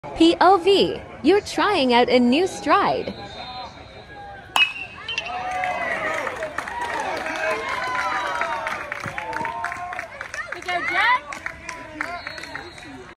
POV, you're trying out a new stride. We go, Jack.